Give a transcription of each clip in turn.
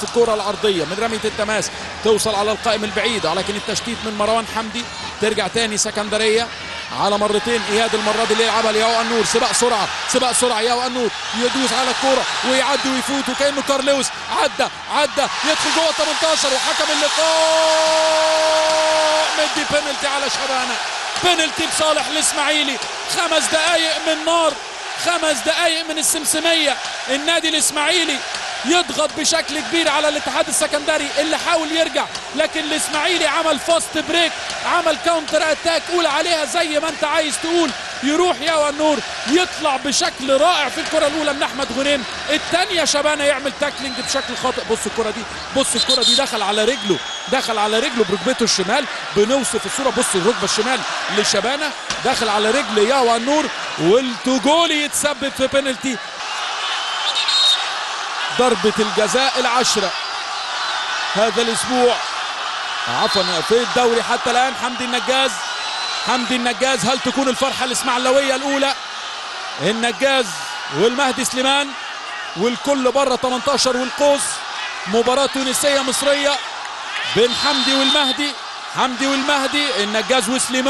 في الكرة العرضية من رمية التماس توصل على القائم البعيد، ولكن التشتيت من مروان حمدي. ترجع تاني سكندرية على مرتين. اياد المرة دي اللي يلعبها لياو النور. سباق سرعة، سباق سرعة. ياو النور يدوس على الكرة ويعدي ويفوت وكأنه كارلوس. عدى يدخل جوه 18 وحكم اللقاء مدي بينالتي على شبانة. بينالتي بصالح الاسماعيلي. 5 دقايق من نار، 5 دقايق من السمسمية. النادي الاسماعيلي يضغط بشكل كبير على الاتحاد السكندري اللي حاول يرجع، لكن الاسماعيلي عمل فاست بريك، عمل كاونتر اتاك. قول عليها زي ما انت عايز تقول. يروح ياو النور يطلع بشكل رائع في الكرة الاولى من احمد غنيم. الثانية شبانة يعمل تاكلينج بشكل خاطئ. بص الكرة دي، بص الكرة دي دخل على رجله بركبته الشمال. بنوصف الصورة. بص الركبة الشمال لشبانة دخل على رجل ياو النور، والتوجولي يتسبب في بينالتي. ضربة الجزاء العشرة هذا الاسبوع، عفوا في الدوري حتى الان. حمدي النجاز. هل تكون الفرحة الاسماعيلاوية الاولى؟ النجاز والمهدي سليمان والكل بره 18 والقوس. مباراة تونسية مصرية بين حمدي والمهدي. النجاز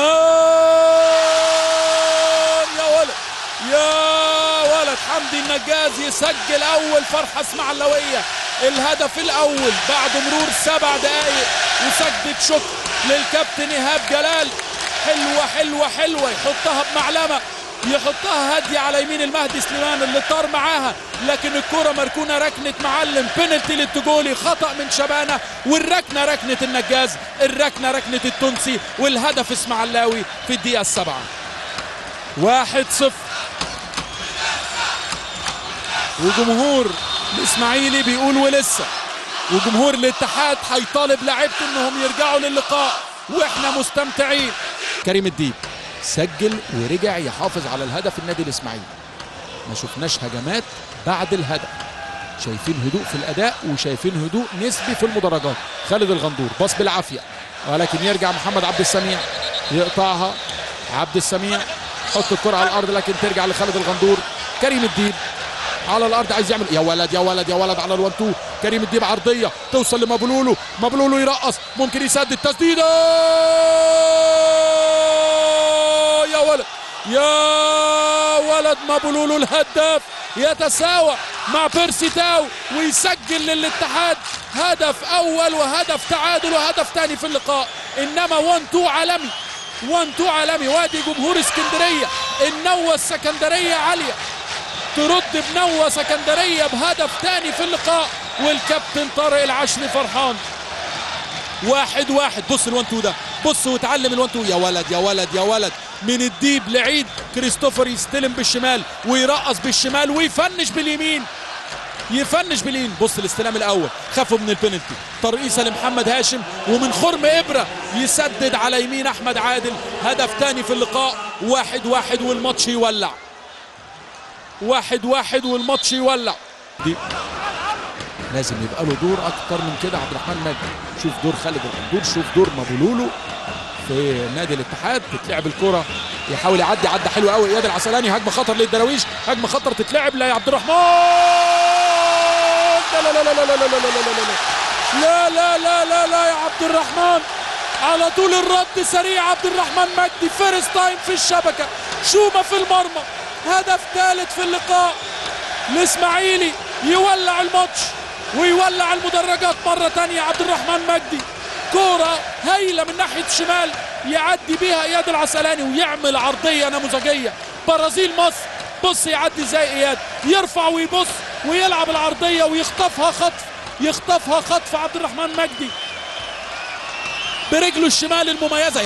وسليمان. يا ولد حمدي النجاز يسجل اول فرحة اسماعيلاوية، الهدف الاول بعد مرور 7 دقائق. وسجدة شكر للكابتن ايهاب جلال. حلوة يحطها بمعلمة، يحطها هادية على يمين المهدي سليمان اللي طار معاها، لكن الكرة مركونة ركنة معلم. بينالتي للتجولي، خطأ من شبانة، والركنة ركنة النجاز، الركنة ركنة التونسي، والهدف اسماعيلاوي في الدقيقة 7. 1-0. وجمهور الاسماعيلي بيقول ولسه، وجمهور الاتحاد هيطالب لاعيبته انهم يرجعوا للقاء واحنا مستمتعين. كريم الديب سجل ورجع يحافظ على الهدف النادي الاسماعيلي. ما شفناش هجمات بعد الهدف، شايفين هدوء في الاداء وشايفين هدوء نسبي في المدرجات. خالد الغندور باص بالعافيه، ولكن يرجع محمد عبد السميع يقطعها. عبد السميع حط الكرة على الارض لكن ترجع لخالد الغندور. كريم الديب على الارض عايز يعمل يا ولد على الوان-تو. كريم الديب عرضيه توصل لمبلولو، يرقص، ممكن يسدد، تسديده يا ولد مبلولو الهداف يتساوى مع بيرسي تاو ويسجل للاتحاد هدف اول وهدف تعادل وهدف ثاني في اللقاء. انما 1-2 عالمي، 1-2 عالمي. وادي جمهور اسكندريه، النوة السكندريه عاليه ترد بنوة سكندرية بهدف ثاني في اللقاء، والكابتن طارق العشري فرحان. 1-1. بص ال1-2 ده، بص وتعلم ال1-2. يا ولد من الديب لعيد. كريستوفر يستلم بالشمال ويرقص بالشمال ويفنش باليمين، بص الاستلام الاول خافوا من البنالتي. ترقيصه لمحمد هاشم ومن خرم ابره يسدد على يمين احمد عادل. هدف ثاني في اللقاء. 1-1 والماتش يولع. 1-1 والماتش يولع. دي لازم يبقى له دور اكتر من كده عبد الرحمن مجدي. شوف دور خالد الغندور، شوف دور مبولولو في نادي الاتحاد. تتلعب الكرة يحاول يعدي، عدى حلو قوي اياد العسلاني. هجمه خطر للدراويش، هجمه خطر تتلعب لا يا عبد الرحمن. لا يا عبد الرحمن. على طول الرد سريع عبد الرحمن مجدي. فيرست تايم في الشبكه، شومه في المرمى. هدف ثالث في اللقاء. الاسماعيلي يولع الماتش ويولع المدرجات مرة تانية. عبد الرحمن مجدي كورة هايلة من ناحية الشمال يعدي بيها اياد العسلاني ويعمل عرضية نموذجية. برازيل مصر. بص يعدي زي اياد، يرفع ويبص ويلعب العرضية ويخطفها خطف عبد الرحمن مجدي برجله الشمال المميزة.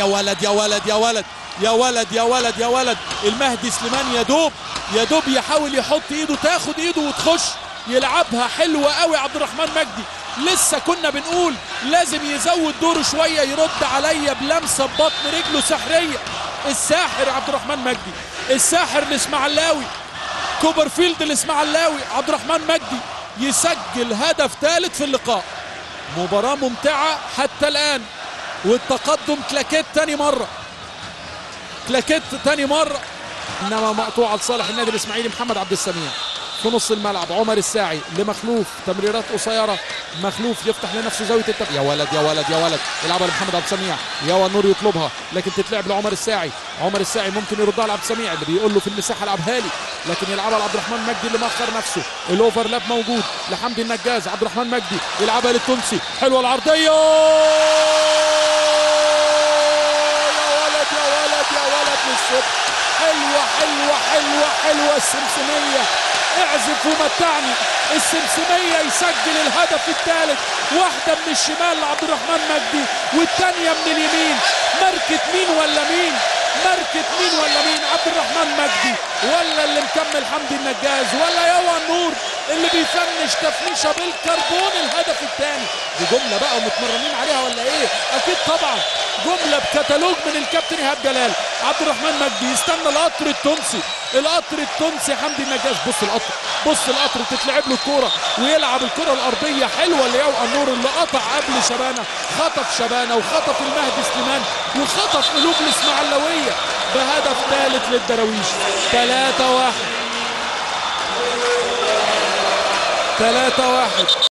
يا ولد المهدي سليمان يا دوب يحاول يحط ايده، تاخد ايده وتخش. يلعبها حلوة قوي عبد الرحمن مجدي. لسه كنا بنقول لازم يزود دوره شوية، يرد عليا بلمسة ببطن رجله سحرية. الساحر عبد الرحمن مجدي، الساحر الاسماعيلاوي، كوبرفيلد الاسماعيلاوي. عبد الرحمن مجدي يسجل هدف ثالث في اللقاء. مباراة ممتعة حتى الآن، والتقدم كلاكيت تاني مرة، انما مقطوعة لصالح النادي الاسماعيلي. محمد عبد السميع في نص الملعب. عمر الساعي لمخلوف، تمريرات قصيره، مخلوف يفتح لنفسه زاويه التمرير. يا ولد يا ولد يا ولد، يلعبها لمحمد عبد السميع. يا النور يطلبها لكن تتلعب لعمر الساعي. عمر الساعي ممكن يردها لعبد السميع اللي بيقول له في المساحه العبها لي، لكن يلعبها لعبد الرحمن مجدي اللي مأخر نفسه. الاوفرلاب موجود لحمدي النجاز. عبد الرحمن مجدي يلعبها للتونسي، حلوه العرضيه. للصبح، حلوه حلوه حلوه حلوه السمسميه. اعزف ومتعني. السمسميه يسجل الهدف الثالث، واحده من الشمال لعبد الرحمن مجدي والثانيه من اليمين. ماركه مين ولا مين؟ ماركه مين ولا مين؟ عبد الرحمن مجدي ولا اللي مكمل حمدي النجاز ولا يوا النور اللي بيفنش تفنيشه بالكربون الهدف الثاني. دي جمله بقى ومتمرنين عليها ولا ايه؟ اكيد طبعا جمله بكتالوج من الكابتن ايهاب جلال. عبد الرحمن مجدي يستنى القطر التونسي، القطر التونسي حمدي النجاز. بص القطر، بص القطر، تتلعب له الكوره ويلعب الكوره الارضيه حلوه ليوا النور اللي قطع قبل شبانه، خطف شبانه وخطف المهدي سليمان وخطف قلوب الاسماعيلاويه بهدف ثالث للدراويش. 3-1 3-1.